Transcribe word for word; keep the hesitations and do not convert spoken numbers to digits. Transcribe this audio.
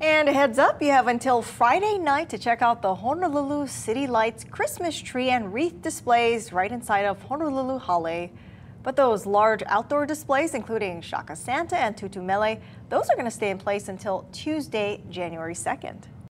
And a heads up, you have until Friday night to check out the Honolulu City Lights Christmas tree and wreath displays right inside of Honolulu Hale. But those large outdoor displays, including Shaka Santa and Tūtū Mele, those are going to stay in place until Tuesday, January second.